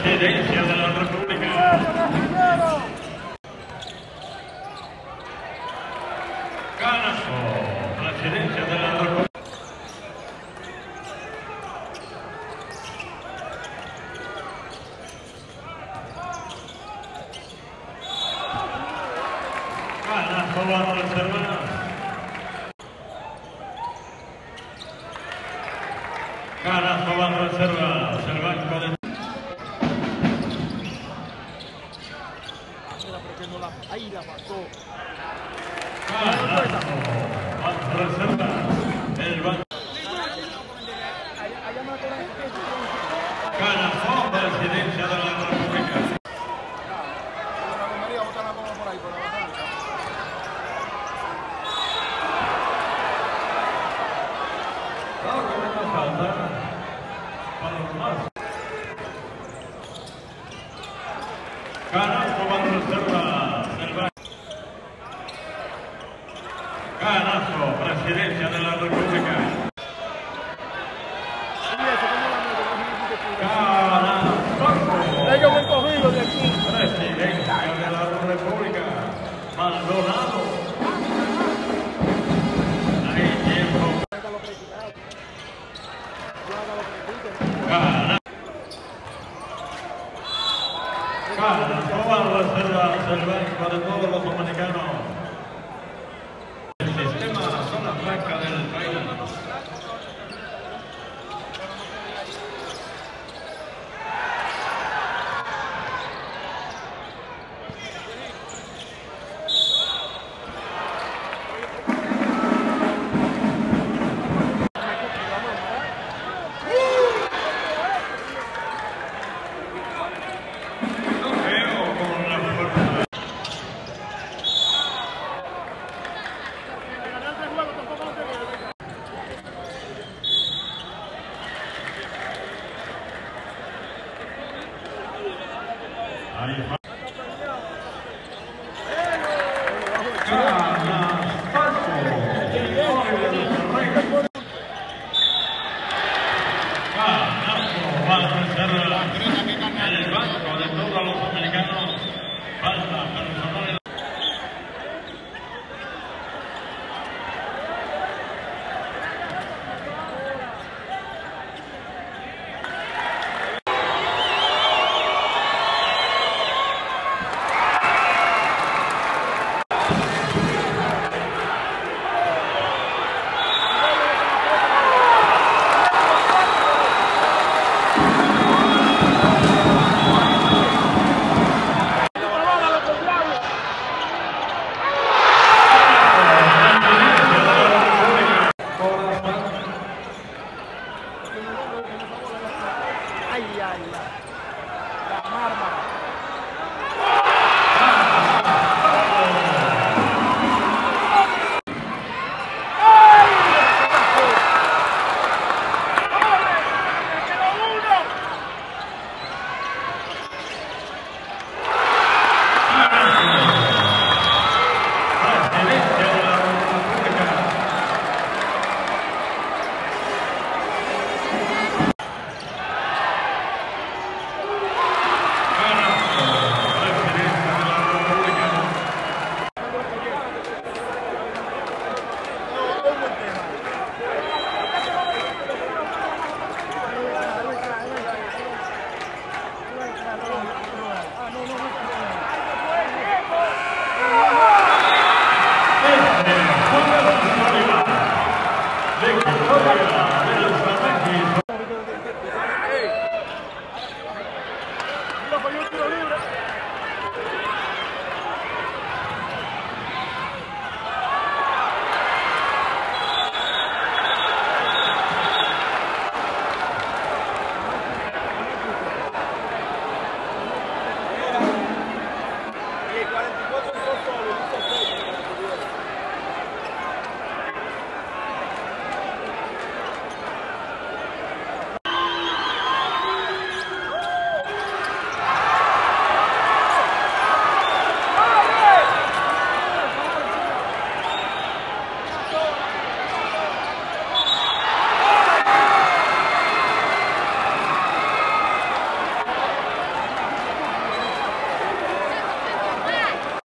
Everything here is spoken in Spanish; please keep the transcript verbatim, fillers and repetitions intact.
Presidencia de la República. Canasto, Presidencia de la República. Canasto va a reservar. Canasto va a reservar. El banco de... Ahí la pasó. Canasto va a reservar. El banco. Canasto, Presidencia de la República. Canasto va a reserva del banco. Canasto, Presidencia de la República. Canasto. Ellos me han cogido de aquí. Presidencia de la República. Maldonado. Hay tiempo. Canasto. Canasto va a reserva del banco de todos los dominicanos. El sistema zona franca del país. Ahí va. Canasto va a reserva el banco de todos los americanos. Falta personal. Ay, ay, la Mármara.